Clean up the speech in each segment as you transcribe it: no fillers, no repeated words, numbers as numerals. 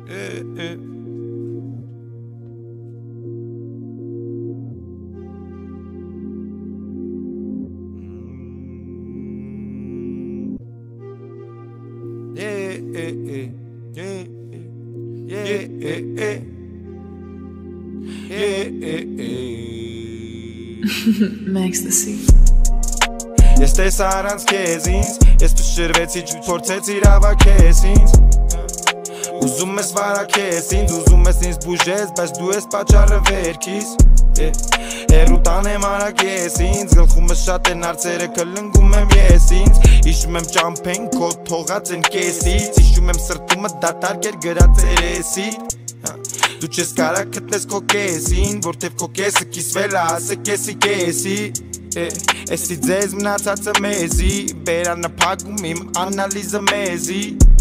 Max the C. Ես տեսա առանց քեզ ինձ, ես փշրվեցի չփորձեցի հավաքես ինձ Ուզում ես վարակես ինձ, ուզում ես ինձ բուժես, բայց դու ես պատճառը վերքիս Հերու տանեմ արագ ես ինձ, գլխումս շատ են հարցերը կլնգում եմ ես ինձ Հիշում եմ ճամփեն քո թողած են կեսից, հիշում եմ սրտումը դատարկ էր գրած երեսիդ Դու չես կարա գտնես քո կեսին, որտև քո կեսը կիսվել է ասը կեսի կեսի Էսի ձեզ մնացածը մեզի, բերանը պագում իմ անալիզը մեզի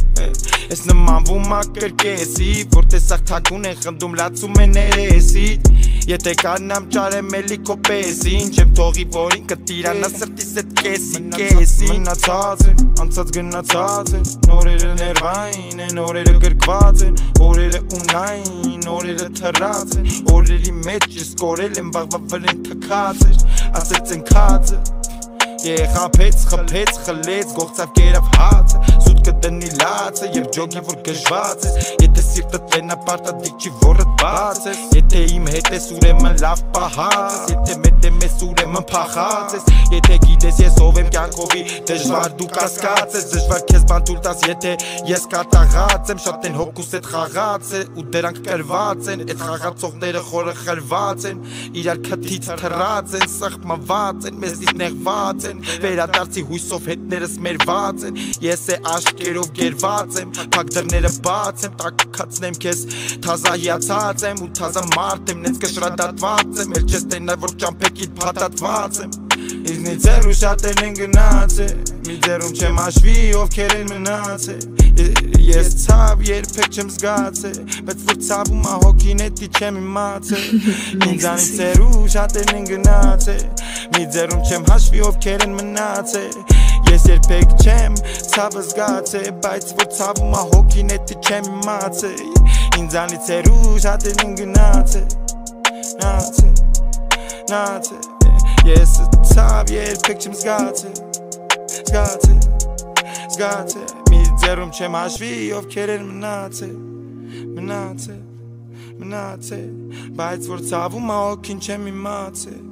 Ես նմանվում ակրկեսի, որ տեսակ թակուն են խնդում լացում են երեսի Եթե կանամ ճարեմ էլի քո պեսին, չեմ թողի որ ինքը տիրանա սրտիս էտ կեսի Մնացած են, անցած գնացած են, նորերը ներվային են, օրերը գրկված են Օրերը ունայն, օրերը թրած են, օրերի մեջ ես կորել եմ վաղվա վրեն թքած էր Ասեց են կացը Խապեց, խպեց, խլեց, գողցավ կերավ հացը Սուտ կդնի լացը և ջոգի որ գժված ես Եթե սիրտըտ վենա պարտադիկ չի որըտ բաց ես Եթե իմ հետ ես ուրեմն լավ պահած ես Եթե մետ եմ ես ուրեմն պախած ես Եթե գիտես ես ով եմ կյանքովի դժվար դու կասկած ես Դժվար կեզ բան թուլ տաս եթե ես կատաղած եմ Շատ են հոգուս էտ խաղաց է ու դրանք կրված են Էտ խաղացողները խորը խրված են Իրար քթից թրած են, սխմված են, մեզից նեղված են Վերադարձի հույսով հետներս մերված են Ես է աշկերով գերված եմ Փակ դռները բաց եմ Տակքացնեմ քեզ Թազա հիացած եմ ու թազա մարդ եմ Նենց կշրադատված եմ Էլ չես տենա որ ճամփեկիտ փաթաթված եմ Իզնից երու շատերն են գնացել Մի ձերում չեմ հաշվի ովքեր են մնացել Ես ցավ երբեք չեմ զգացել Բայց որ ցավում ա հոգին էտի չեմ իմացել Ինձանից երու շատերն են գնացել Մի ձերում չեմ հաշվի ովքեր են մնացել Ես երբեք չեմ ցավը զգացել Բայց որ ցավում ա հոգին էտի չեմ իմացել Ինձանից երու շատերն են գնացել Նացել Ես ցավ երբեք չեմ զգացել Մի ձերում չեմ հաշվի ովքեր են մնացել Բայց որ ցավում ա հոգին չեմ իմացել